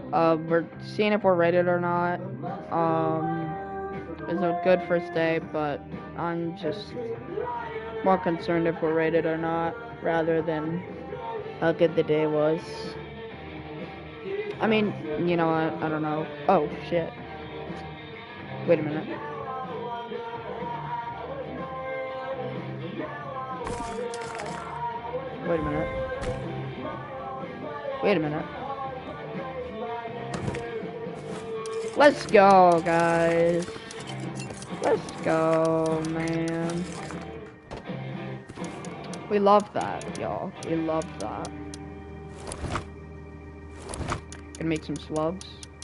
We're seeing if we're rated or not. It's a good first day, but I'm just more concerned if we're rated or not, rather than how good the day was. I mean, you know, I don't know. Oh, shit. Wait a minute. Wait a minute. Wait a minute. Let's go, guys. Let's go, man. We love that, y'all. We love that. Gonna make some slugs.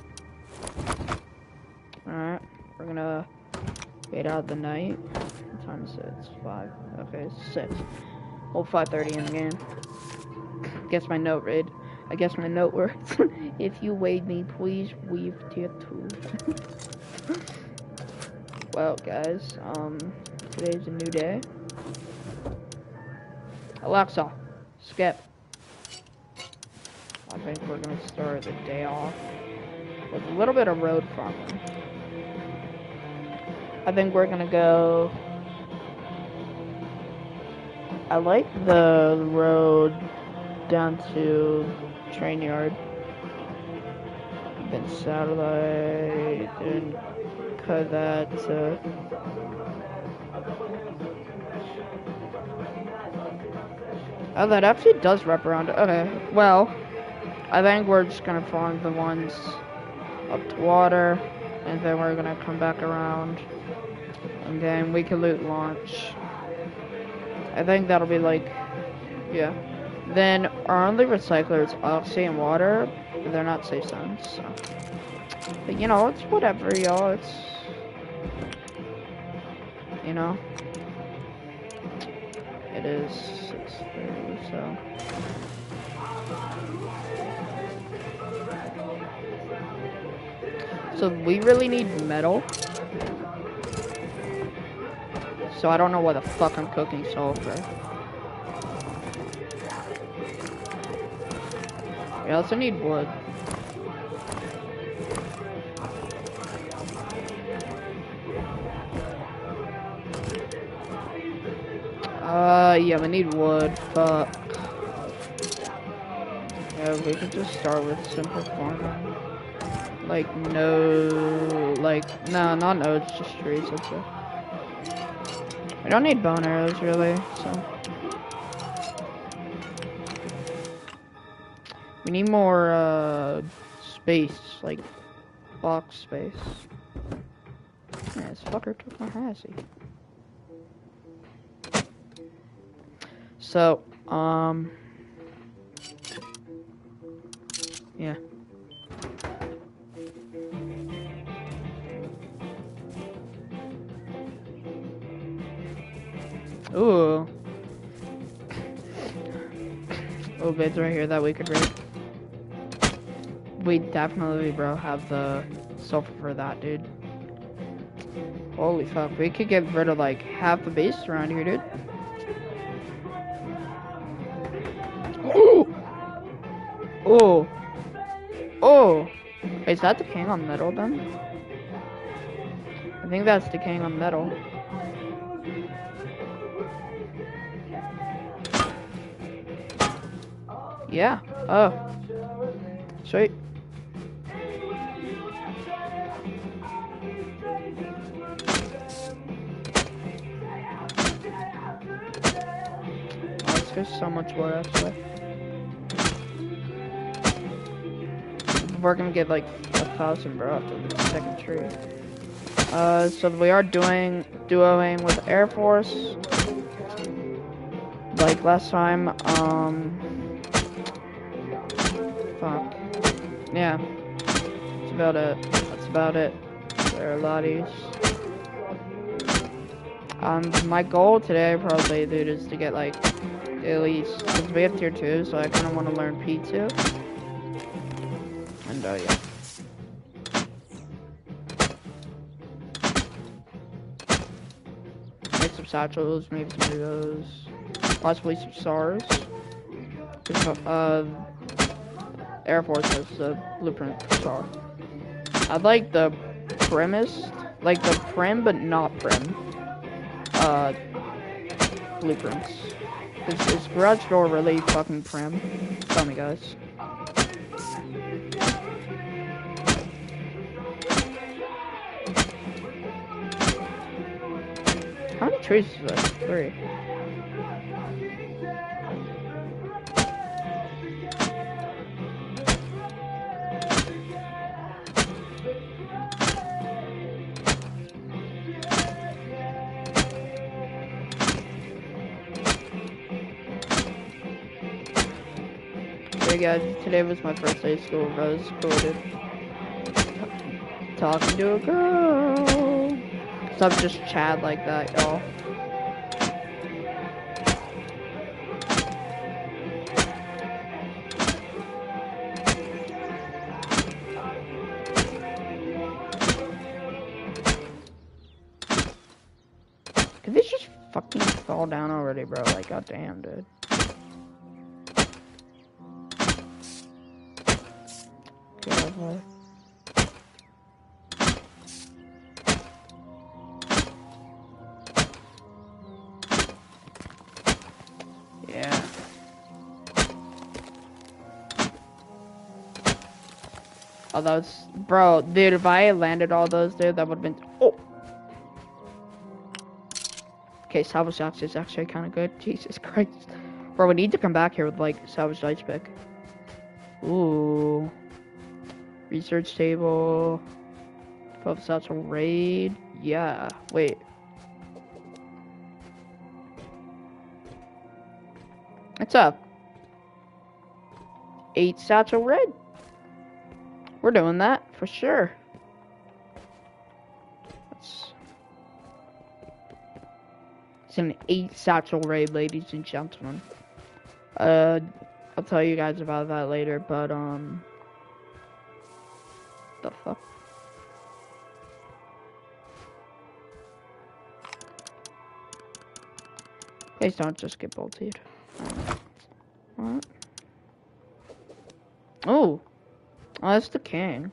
Alright, we're gonna wait out the night. What time is it? It's 5. Okay, it's 6. Hold 5:30 in the game. Guess my note read. I guess my note works. If you wait me, please weave tier 2. Well, guys, today's a new day. Alexa, skip. I think we're gonna start the day off with a little bit of road farming. I think we're gonna go. I like the road down to train yard. Then satellite and cut that to. Oh, that actually does wrap around. Okay, well, I think we're just gonna farm the ones up to water, and then we're gonna come back around, and then we can loot launch. I think that'll be like, yeah. Then our only recyclers oxy and water, they're not safe zones, so. But you know, it's whatever, y'all. It's, you know, it is 6:30, so. So we really need metal. So I don't know why the fuck I'm cooking sulfur. We also need wood. Yeah, we need wood. Fuck. Yeah, we could just start with simple farming. Like, no, like, no, not nodes, just trees, that's it. We don't need bone arrows, really, so. We need more, space, like, box space. Yeah, this fucker took my hassy. So, yeah. Ooh. Oh, bids right here that we could read. We definitely, bro, have the sulfur for that, dude. Holy fuck, we could get rid of like half the base around here, dude. Ooh! Oh! Oh! Wait, is that decaying on metal then? I think that's decaying on metal. Yeah. Oh. Sweet. Oh, there's so much more actually. We're gonna get like 1,000, bro, after the second tree. So we are duoing with Air Force. Like last time, fuck. Yeah. That's about it. That's about it. There are lotties. My goal today, probably, dude, is to get like, at least, because we have tier 2, so I kind of want to learn P2. And, yeah. Make some satchels, maybe some of those. Possibly some SARS. Air Force has the blueprint star. I like the primest, like the prim but not prim. Blueprints. Is garage door really fucking prim? Tell me, guys. How many trees is that? 3. Hey guys, today was my first day of school. I was recorded talking to a girl. Stop just chat like that, y'all. Could this just fucking fall down already, bro? Like, goddamn, dude. Okay, yeah. Oh, that was... Bro, dude, if I had landed all those, dude, that would have been... Oh! Okay, Salvage Axe is actually kind of good. Jesus Christ. Bro, we need to come back here with, like, Salvage Ice Pick. Ooh. Research table. 12 satchel raid. Yeah. Wait. What's up? 8 satchel raid. We're doing that for sure. It's an 8 satchel raid, ladies and gentlemen. I'll tell you guys about that later, but the fuck? Please don't just get bolted. What? Oh, that's the king.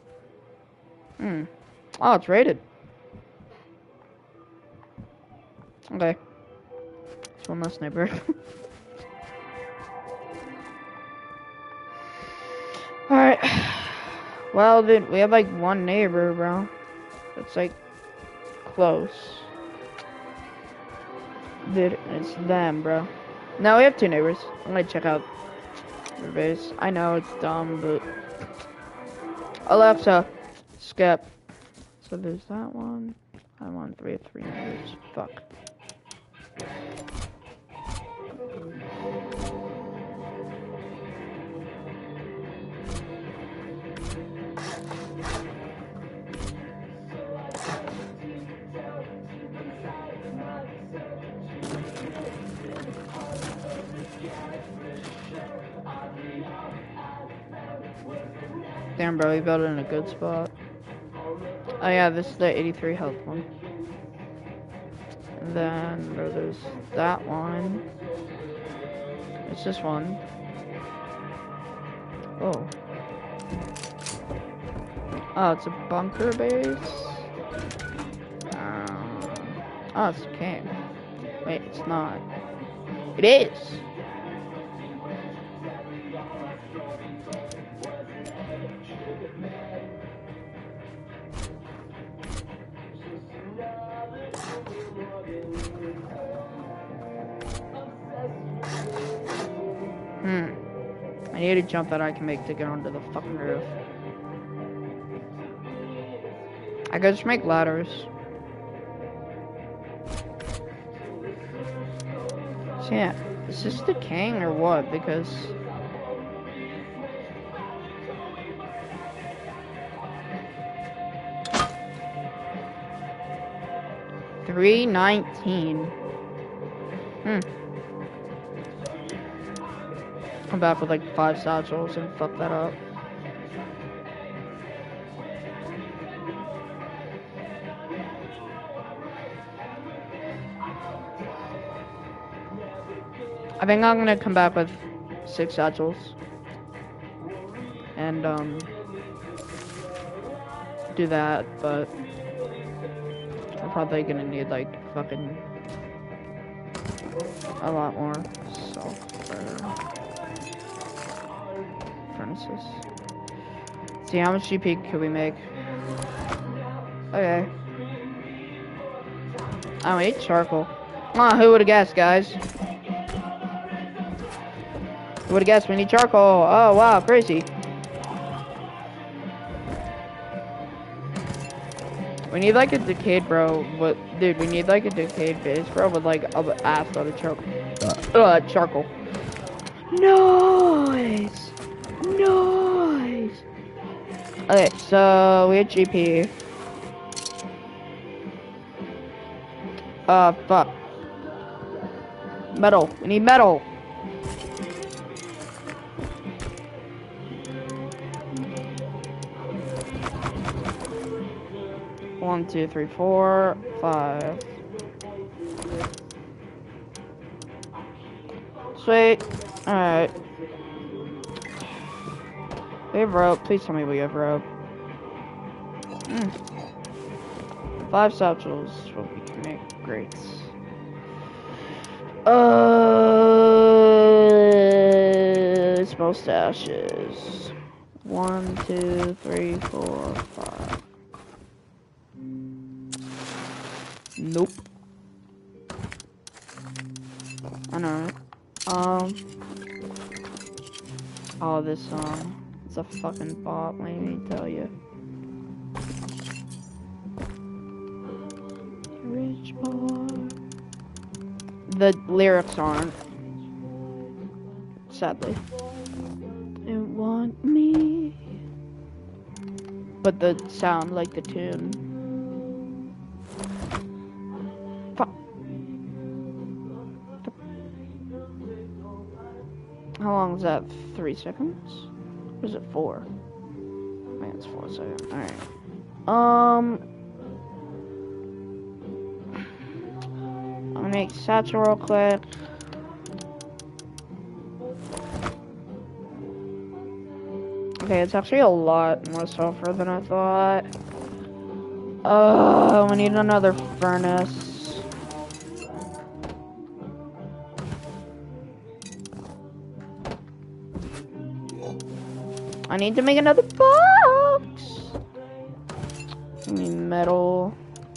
Oh, it's rated. Okay. It's one less neighbor. Alright. Well, dude, we have like one neighbor, bro. It's like close. Dude, it's them, bro. No, we have 2 neighbors. I'm gonna check out their base. I know it's dumb, but Alexa, skip. So there's that one. I want 3 neighbors. Fuck. Damn, bro, you built it in a good spot. Oh yeah, this is the 83 health one. And then, bro, there's that one. It's this one. Oh. Oh, it's a bunker base? Oh, it's a king. Wait, it's not. It is! I need a jump that I can make to get onto the fucking roof. I could just make ladders. So yeah, is this the king or what? Because... $319. Come back with like 5 satchels and fuck that up. I think I'm gonna come back with 6 satchels. And and do that, but we're probably gonna need like fucking a lot more sulfur furnaces. See how much GP can we make? Okay. Oh, we need charcoal. Ah, who would have guessed, guys? Who would have guessed we need charcoal? Oh wow, crazy. We need like a decayed bro. What, dude? We need like a decayed base, bro, with like a ass load of charcoal. Charcoal. Nice. Nice. Okay, so we had GP. Fuck. Metal. We need metal. One, two, three, 4, 5. Sweet. Alright. We have rope. Please tell me we have rope. 5 satchels. What we can make. Great. Small stashes. 1, 2, 3, 4, 5. Nope. I know, right? Oh, this song. It's a fucking bop, let me tell you. Rich boy. The lyrics aren't. Sadly. They want me. But the sound, like the tune. Fuck. How long is that? 3 seconds? Or is it 4? I think it's 4 seconds. Alright. I'm gonna make satchel real quick. Okay, it's actually a lot more sulfur than I thought. We need another furnace. I need to make another box. I need metal.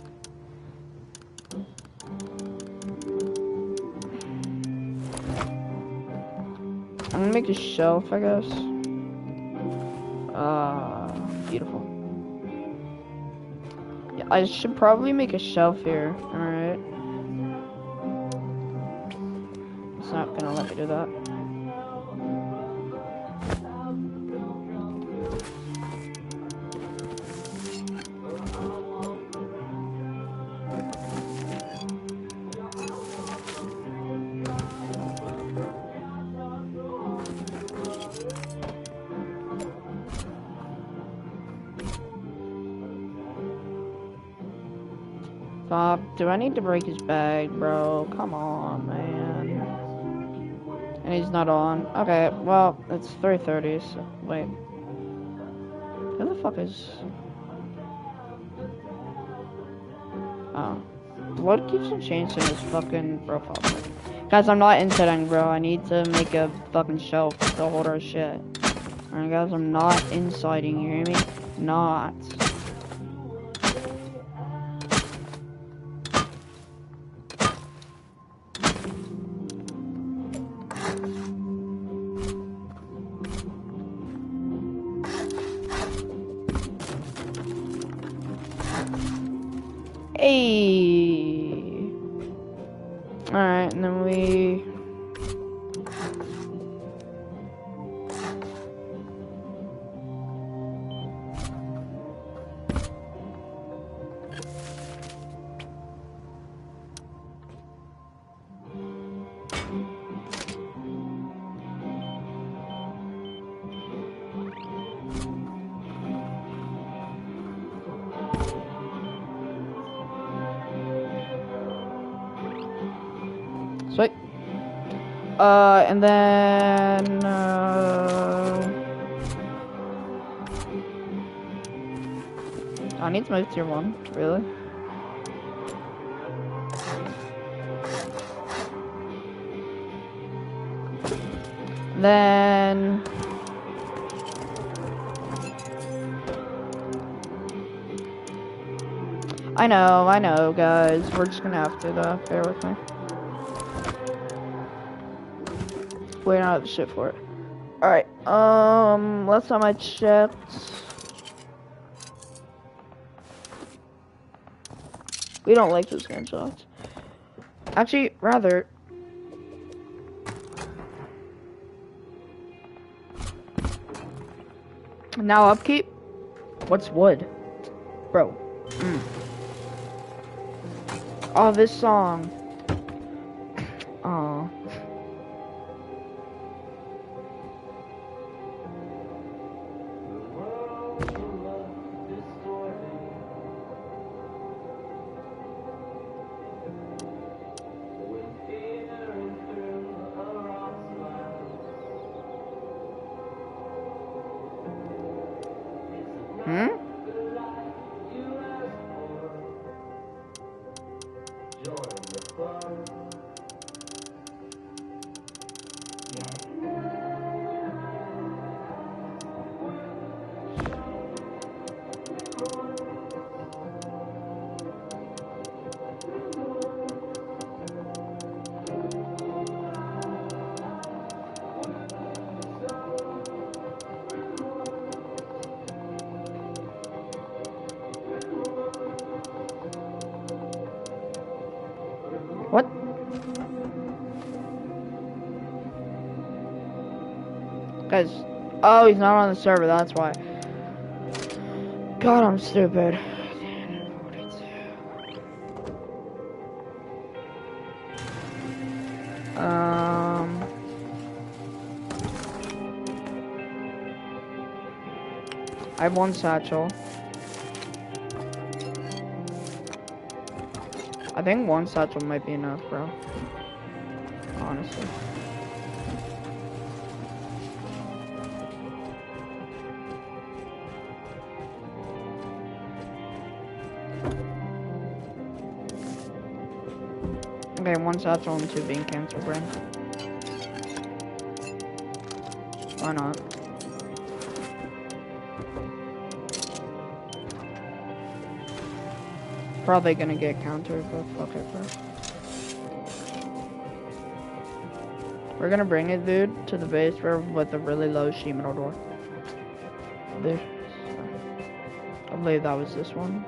I'm gonna make a shelf, I guess. Beautiful. Yeah, I should probably make a shelf here. Alright. It's not gonna let me do that. Fuck, do I need to break his bag, bro? Come on, man. And he's not on. Okay, well, it's 3:30, so wait. Who the fuck is... Oh. Blood keeps on changing his fucking profile. Guys, I'm not insetting, bro. I need to make a fucking shelf to hold our shit. Alright, guys, I'm not inciting, you hear me? Not. Hey. Alright, and then we... Sweet. And then, I need smooth tier 1, really? Then I know, guys. We're just gonna have to, bear with me. We don't have the shit for it. Alright, last time I checked, we don't like those gunshots. Actually, rather, now upkeep? What's wood? Bro. Oh, this song. Oh. What? Guys, oh, he's not on the server, that's why. God, I'm stupid. I have one satchel. I think one satchel might be enough, bro. Honestly. Okay, one satchel and 2 bean cans will bring. Why not? Probably gonna get countered, but fuck it, bro. We're gonna bring it, dude, to the base with a really low sheet metal door. Dude. I believe that was this one.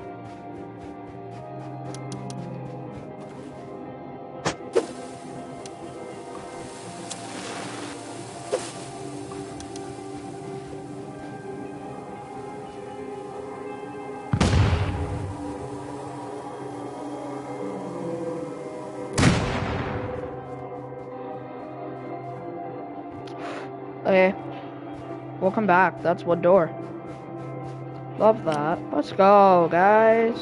Okay. Welcome back. That's what door. Love that. Let's go, guys.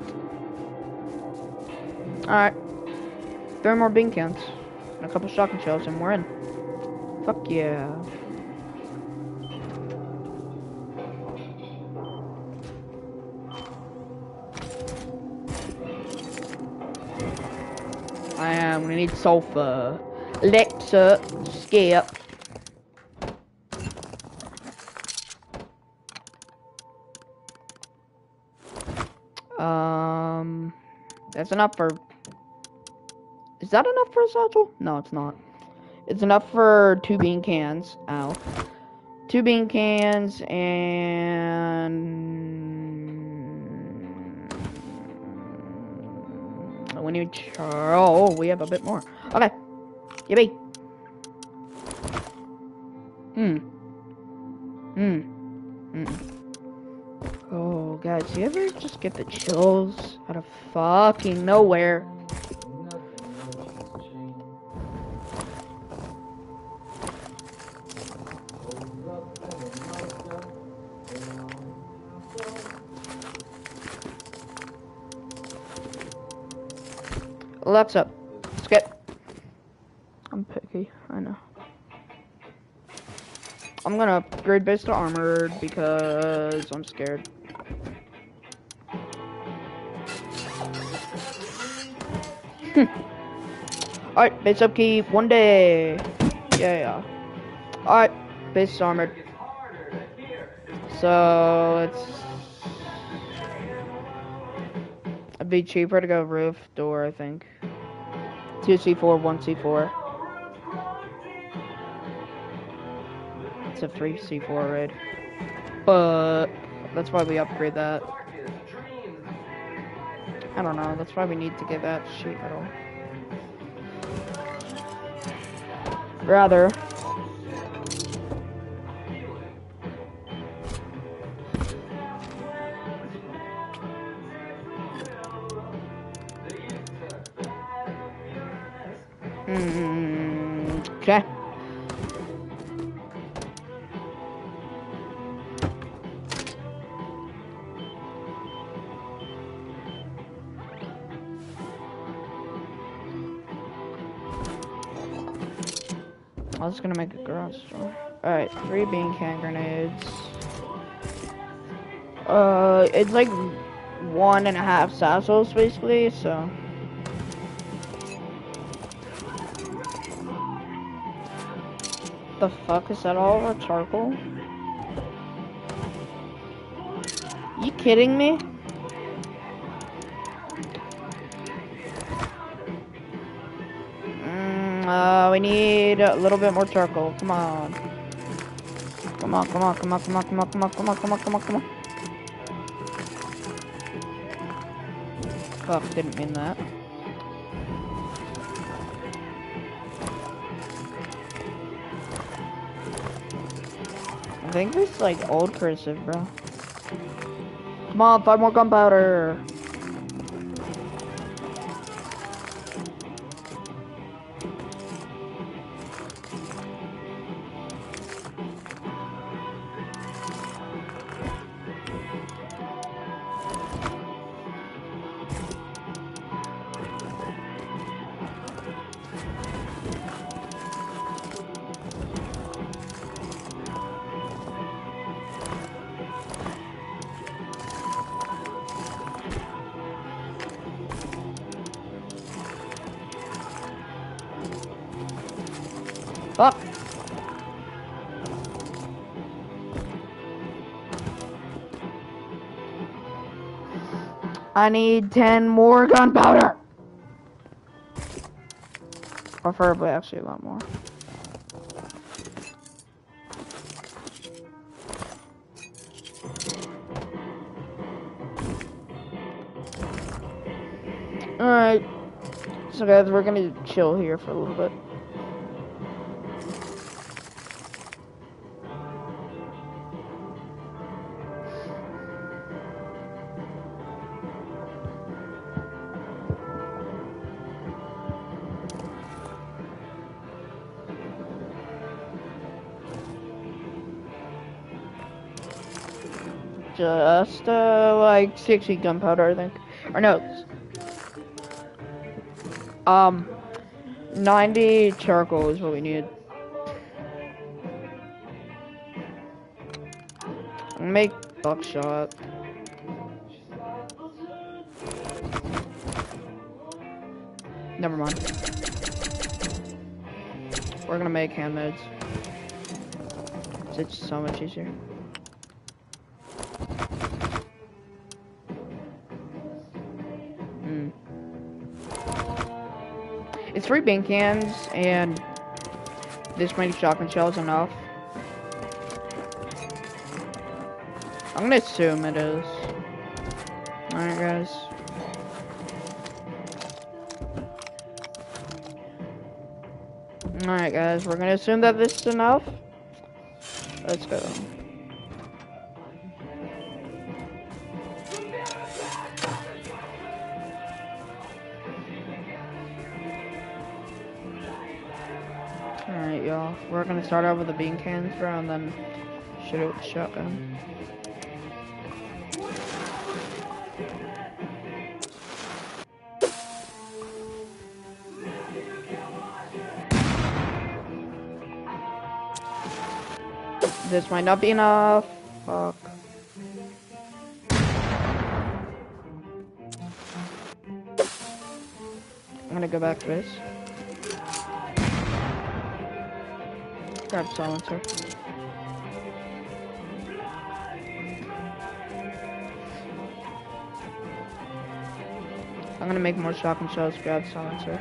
Alright. 3 more bean cans. And a couple shotgun shells and we're in. Fuck yeah. We need sulfur. Let's skip. That's enough for... Is that enough for a satchel? No, it's not. It's enough for 2 bean cans. Ow. 2 bean cans and... We need... Oh, we have a bit more. Okay. Yippee. Oh, guys, you ever just get the chills out of fucking nowhere? Alexa, skip. I'm picky, I know. I'm gonna upgrade base to armored because I'm scared. Alright, base upkeep, 1 day. Yeah. Alright, base is armored. So, it'd be cheaper to go roof, door, I think. 2C4, 1C4. It's a 3C4 raid. But, that's why we upgrade that. I don't know, that's why we need to get that sheet metal. Rather. Okay. I was gonna make a garage store. Alright, 3 bean can grenades. It's like 1.5 satchels basically, so. The fuck, is that all of our charcoal? You kidding me? We need a little bit more charcoal. Come on. Come on. Fuck, didn't mean that. I think this is like old cursive, bro. Come on, 5 more gunpowder. Fuck. I need 10 more gunpowder. Preferably actually a lot more. Alright. So guys, we're gonna chill here for a little bit. Just like 60 gunpowder, I think. Or no. 90 charcoal is what we need. Make buckshot. Never mind. We're gonna make handmaids. It's so much easier. It's 3 bean cans and this many shotgun shells enough. I'm gonna assume it is. Alright guys. Alright guys, we're gonna assume that this is enough. Let's go. Alright y'all, we're gonna start out with the bean cans bro and then shoot it with the shotgun. This might not be enough. Fuck. I'm gonna gonna go back to base. Grab silencer. I'm gonna make more shotgun shells, grab silencer.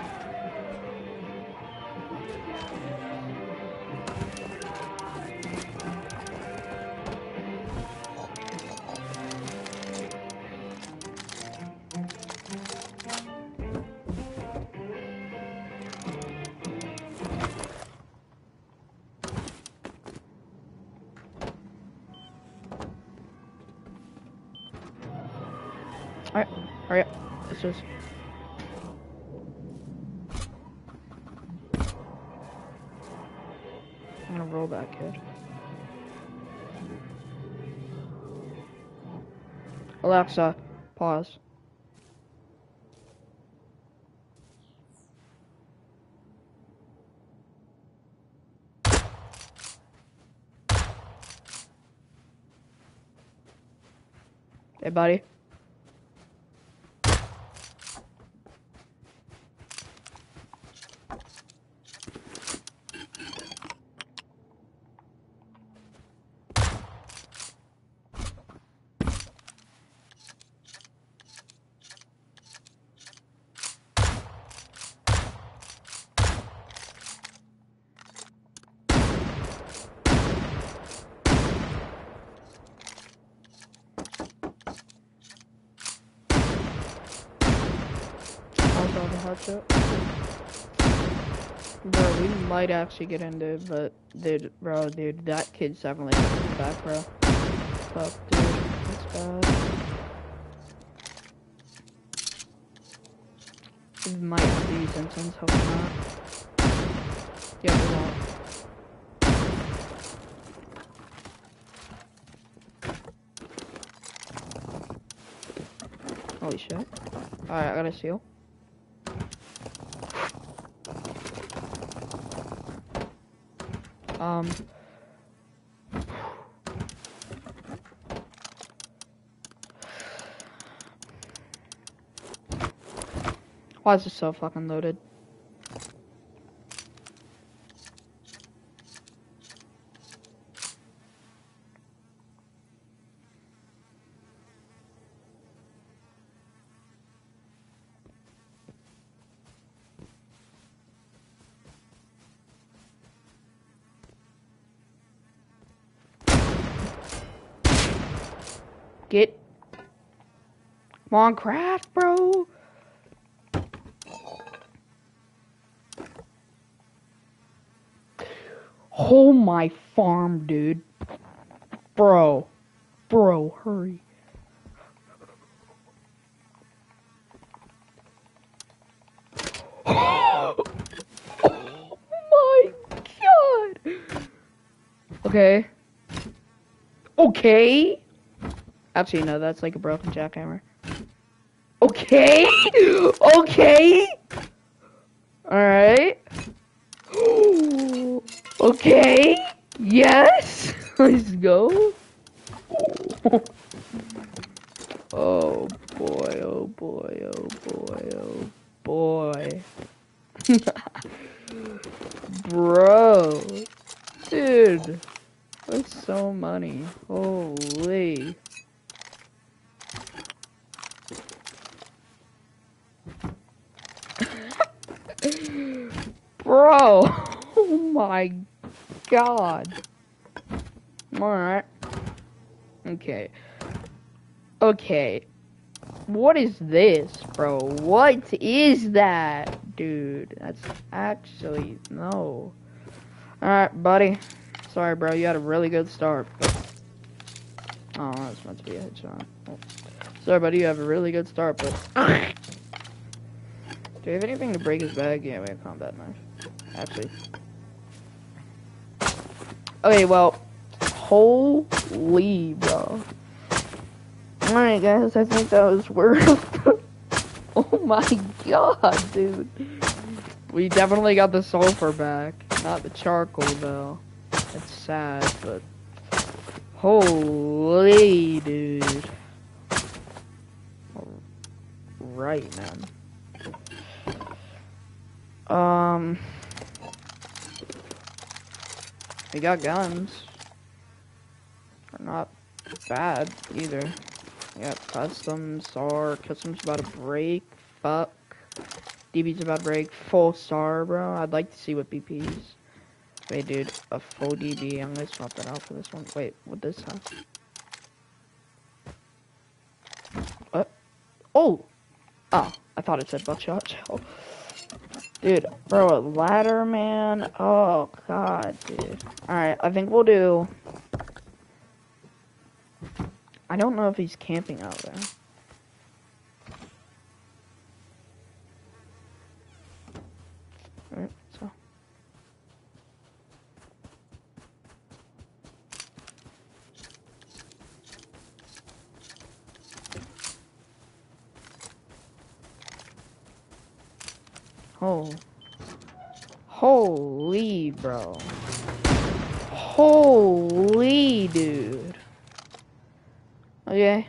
Alright, hurry up. Let's just... I'm gonna roll back, kid. Alexa, pause. Hey, buddy. Bro, we might actually get into it, but dude, that kid's definitely coming back, bro. Fuck, dude, that's bad. We might have to use incense, hopefully not. Yeah, we won't. Holy shit. Alright, I got a seal. Why is this so fucking loaded? Get. Come on, craft, bro. Oh my farm, dude. Bro, hurry. Oh my god. Okay. Okay. Actually, no, that's like a broken jackhammer. Okay. Okay. Alright. Okay. Yes. Let's go. Oh boy, oh boy, oh boy, oh boy. Bro. Dude. That's so money. Holy. Bro. Oh my god. Alright. Okay. Okay. What is this, bro? What is that? Dude, that's actually... No. Alright, buddy. Sorry, bro. You had a really good start. But... Oh, that's meant to be a headshot. Oh. Sorry, buddy. You have a really good start, but... Do you have anything to break his bag? Yeah, we have a combat knife. Actually. Okay, well... Holy, bro. Alright, guys. I think that was worth... Oh my god, dude. We definitely got the sulfur back. Not the charcoal, though. It's sad, but... Holy, dude. Right, man. Um, we got guns. They're not bad either. We got customs, or customs about to break. Fuck. DB's about to break. Full star, bro. I'd like to see what BP is. Wait, dude. A full DB. I'm gonna swap that out for this one. Wait, what this have? What? Oh! Oh, I thought it said buckshot shell. Dude, bro, a ladder, man. Oh, God, dude. Alright, I think we'll do... I don't know if he's camping out there. Alright, so... Oh. Holy, bro. Holy, dude. Okay.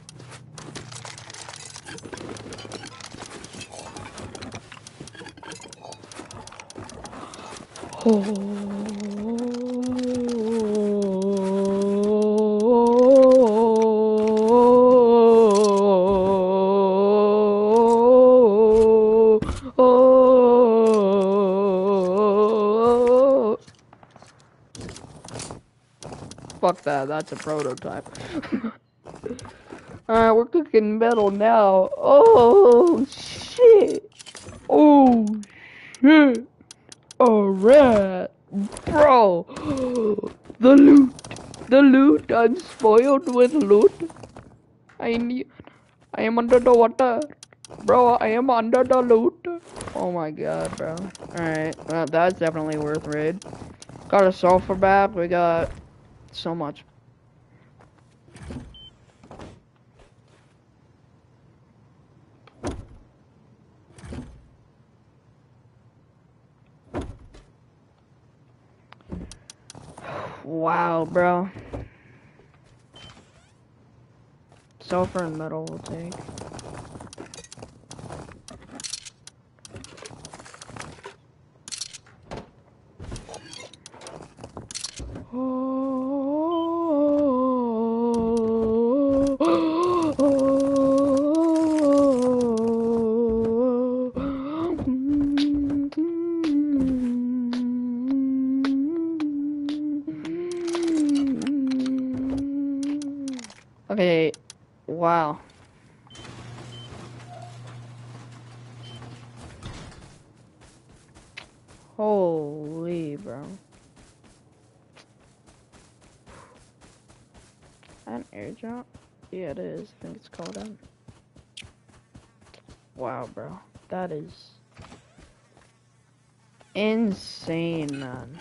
Fuck that, that's a prototype. Alright, we're cooking metal now. Oh, shit. Oh, shit. Alright. Bro. The loot. The loot. I'm spoiled with loot. I am under the water. Bro, I am under the loot. Oh my god, bro. Alright, well, that's definitely worth raid. Got a sulfur back. We got so much. Wow, bro. Sulfur and metal will take. Okay, wow. Holy, bro. An airdrop? Yeah, it is. I think it's called that. Wow, bro. That is insane, man.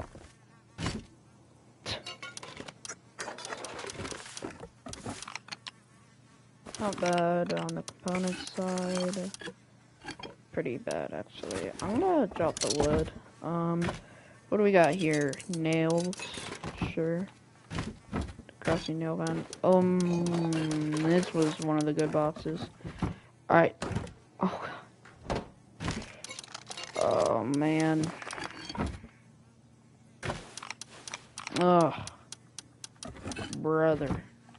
Not bad on the component side. Pretty bad, actually. I'm gonna drop the wood. What do we got here? Nails. Sure. Crafting nail gun. This was one of the good boxes. Alright. Oh. Oh, man. Ugh. Brother.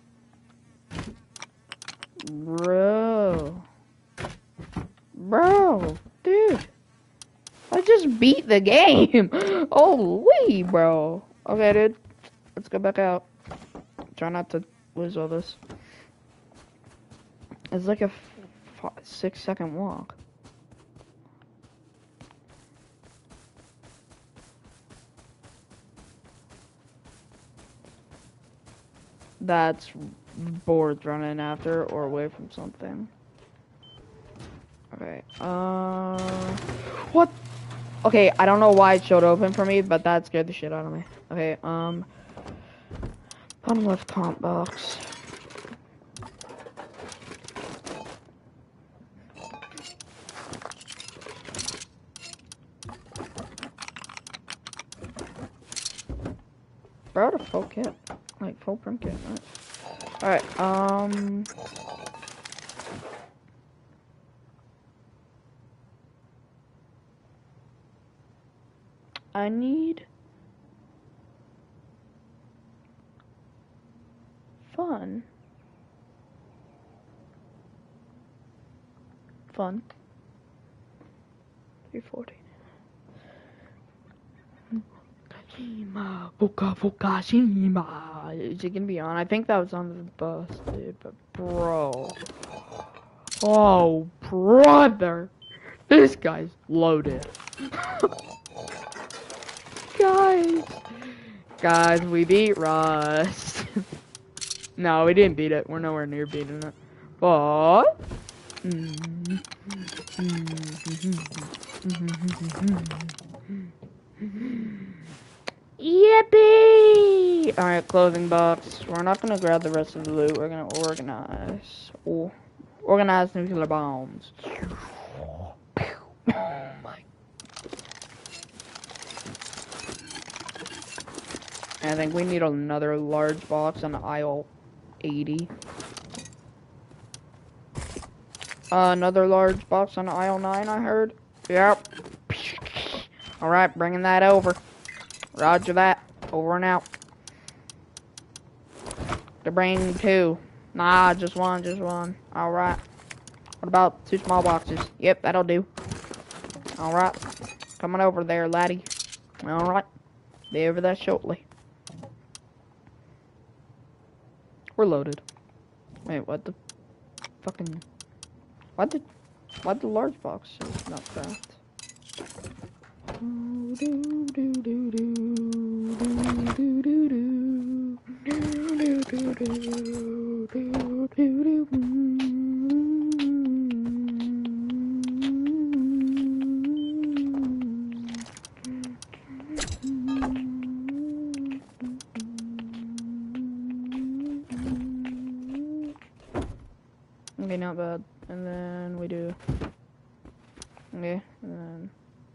Bro. Bro. Dude. I just beat the game. Holy, bro. Okay, dude. Let's go back out. Try not to lose all this. It's like a 6-second walk. That's boards running after or away from something. Okay, what? Okay, I don't know why it showed open for me, but that scared the shit out of me. Okay, bottom left comp box. Brought a full kit, like full print kit, right? Alright, I need fun. Fun. 340. Fukashima. Is it gonna be on? I think that was on the bus, dude. But bro, oh brother, this guy's loaded. Guys, we beat Rust. No, we didn't beat it. We're nowhere near beating it. But yippee! Alright, clothing box. We're not gonna grab the rest of the loot. We're gonna organize. Oh, organize nuclear bombs. Oh my. I think we need another large box on aisle 80. Another large box on aisle 9, I heard. Yep. Alright, bringing that over. Roger that. Over and out. To bring 2. Nah, just one. Alright. What about 2 small boxes? Yep, that'll do. Alright. Coming over there, laddie. Alright. Be over there shortly. We're loaded. Wait, what the fucking... Why'd the large box not craft? Okay, not bad. And then we do. Okay, and then.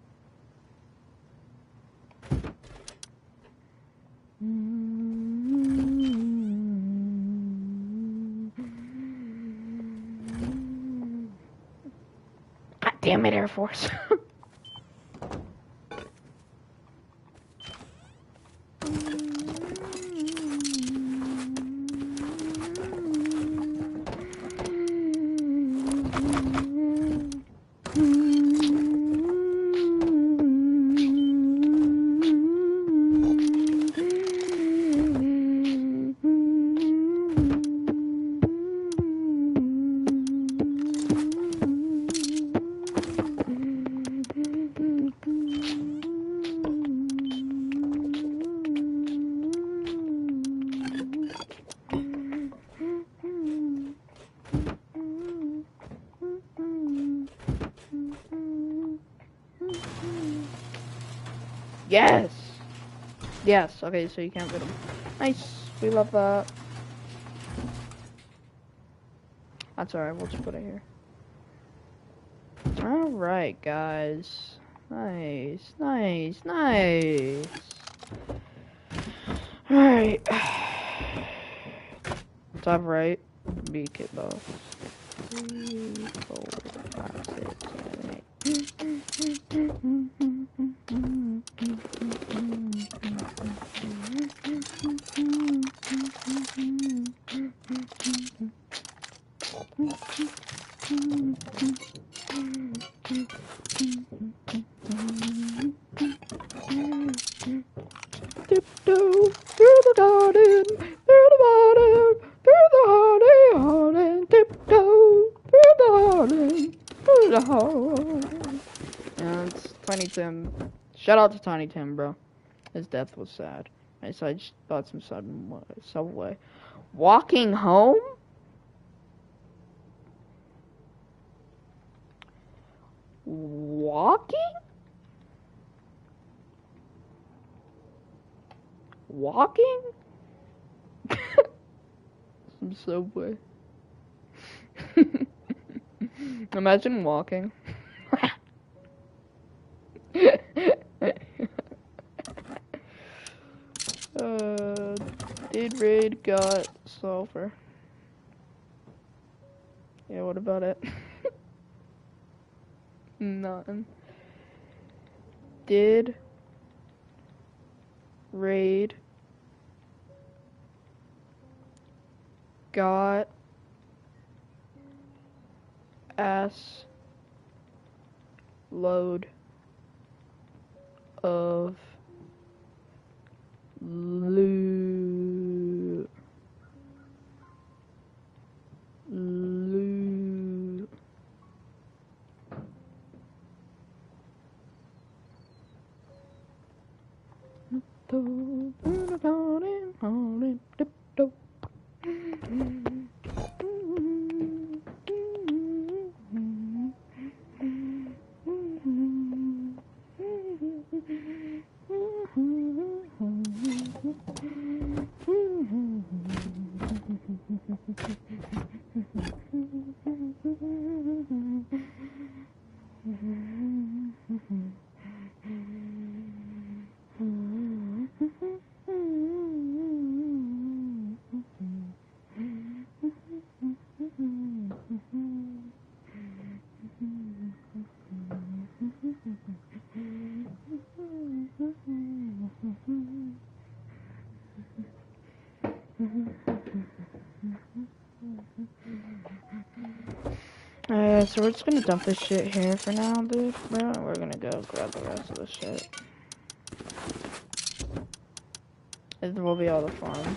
God damn it, Air Force. Yes! Yes, okay, so you can't get them. Nice, we love that. That's alright, we'll just put it here. Alright, guys. Nice. Alright. Top right, be kit box. 3, 4, 5, 6, 7, 8. Tiptoe through the garden, through the garden, through the garden, tiptoe through the garden, through the garden. Yeah, it's Tiny Tim. Shout out to Tiny Tim, bro. His death was sad. So I just bought some Subway. Walking home? Walking? Walking? Some Subway. Imagine walking. Did raid got sulfur? Yeah, what about it? Nothing. Did raid got ass load of loot. So we're just gonna dump this shit here for now, dude, bro. We're gonna go grab the rest of the shit. It will be all the farm.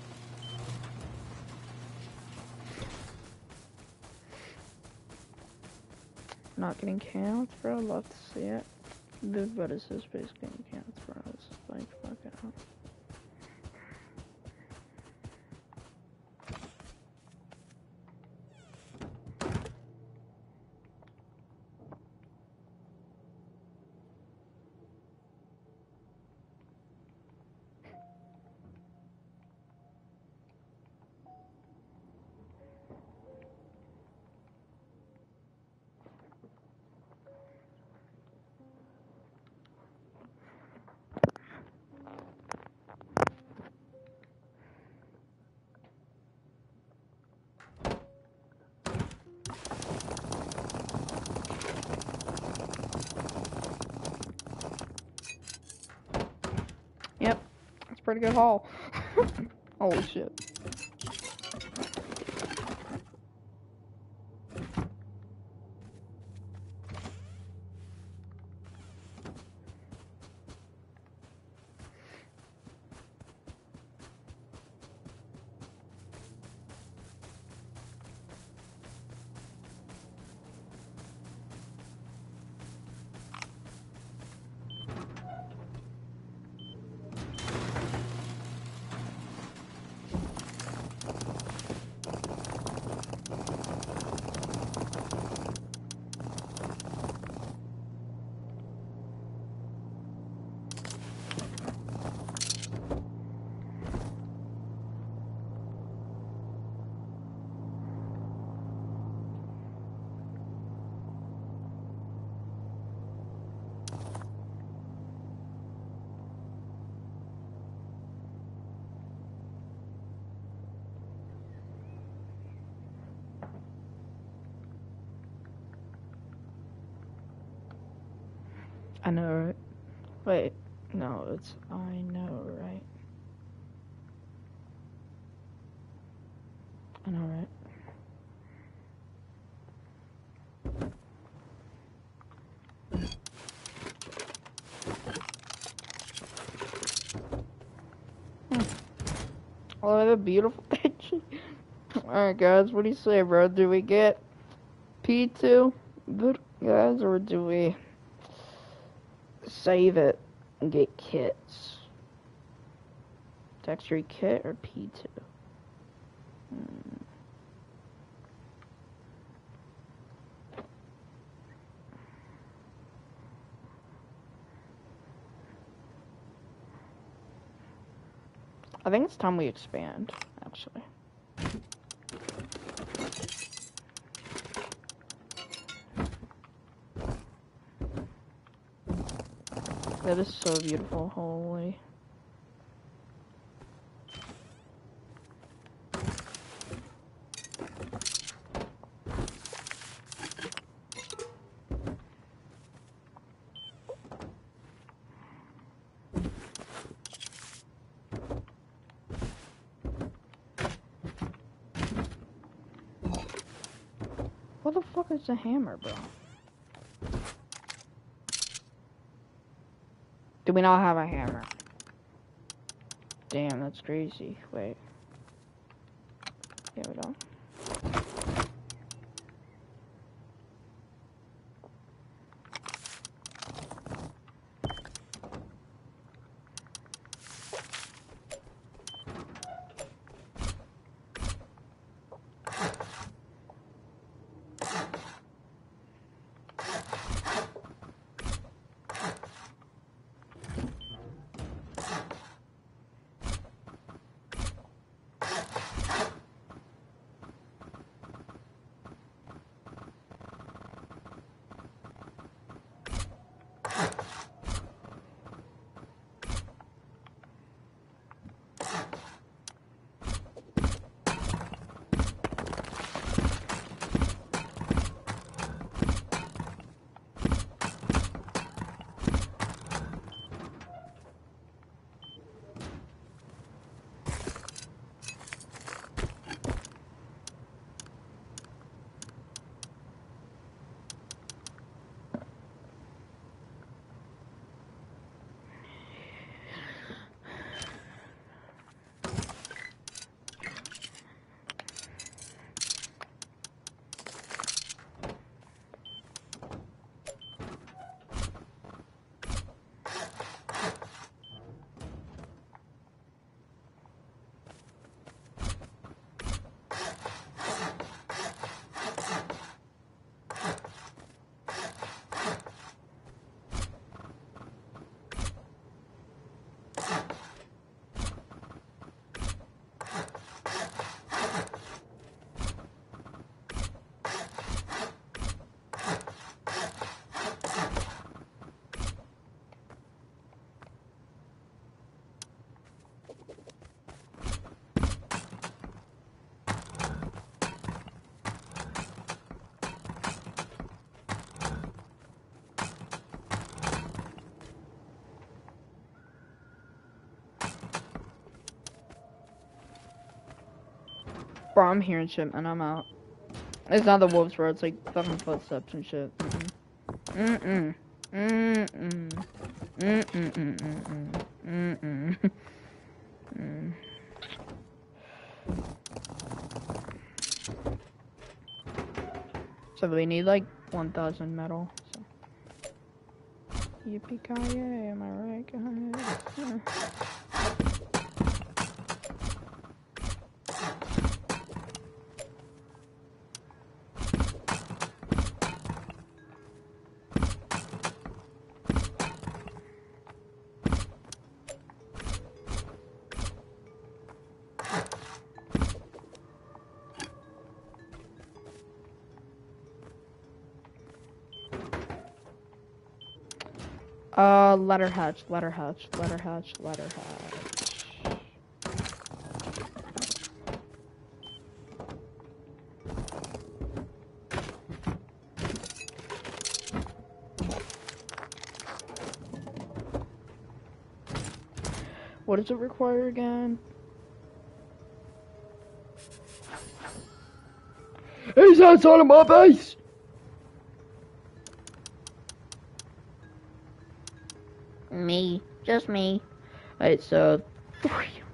Not getting counts, bro. Love to see it. Dude, what is this base getting counts, bro? This is like fucking up. Yep, that's a pretty good haul. Holy shit. I know, right? Wait, no, it's I know, right? I know, right? Oh, the beautiful picture. Alright, guys, what do you say, bro? Do we get P2, good guys, or do we save it and get kits? Texture kit or P2? I think it's time we expand, actually. That is so beautiful, holy. What the fuck is the hammer, bro? Do we not have a hammer? Damn, that's crazy. Wait. Yeah, we don't. Bro, I'm hearing shit, man. I'm out. It's not the wolves, bro. It's like fucking footsteps and shit. Mm-mm. Mm-mm. Mm-mm. Mm-mm. Mm-mm. Mm. So we need like 1,000 metal. So. Yippee-ki-yay, am I right, guys? Letter hatch, letter hatch, letter hatch, letter hatch. What does it require again? He's outside of my base! Me. Just me. Alright, so 3.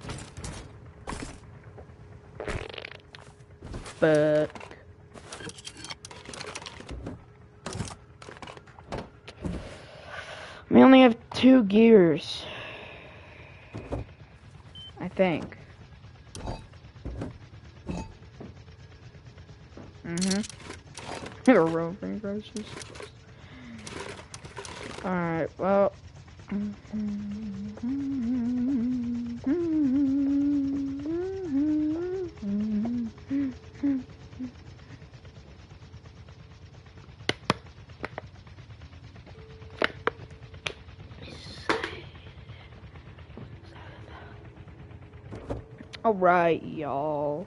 But we only have 2 gears. I think. Roving groceries. Alright, well. Alright, y'all.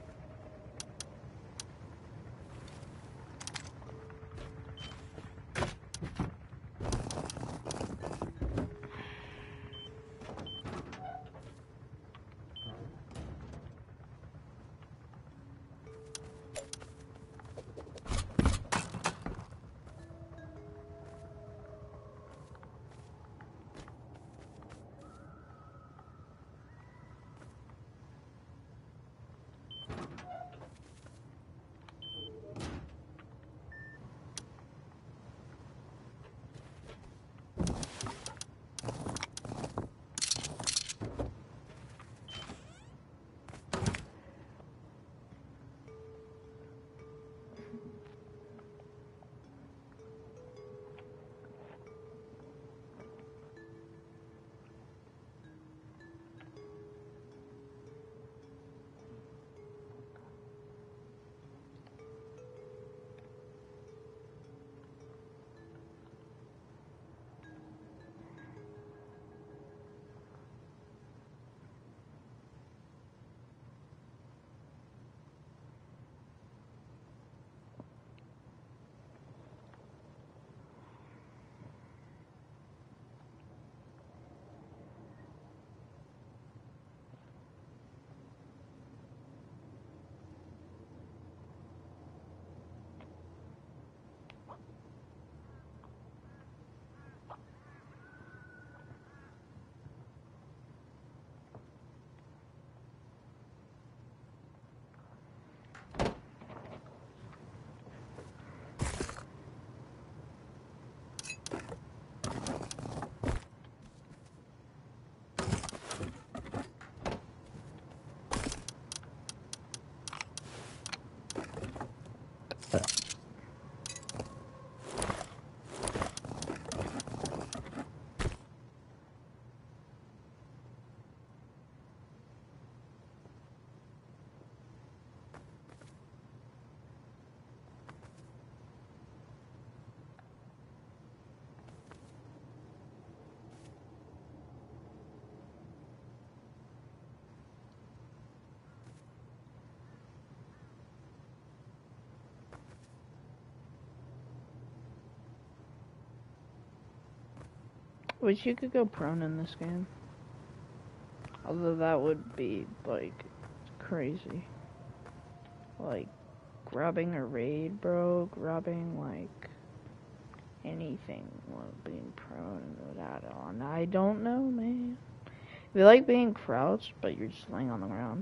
Wish you could go prone in this game. Although that would be, like, crazy. Like, grabbing a raid, bro. Grabbing, like, anything while being prone with that on. I don't know, man. We like being crouched, but you're just laying on the ground.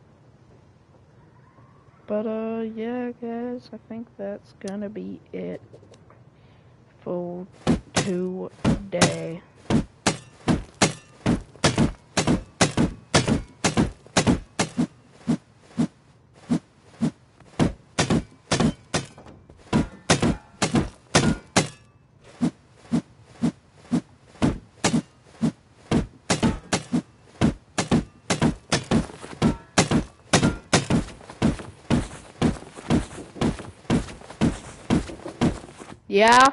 But, yeah, guys, I think that's gonna be it for today. Yeah?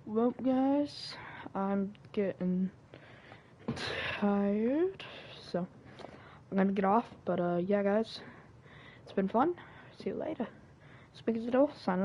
Well, guys, I'm getting tired, so I'm gonna get off. But yeah, guys, it's been fun. See you later. Speaking of signing.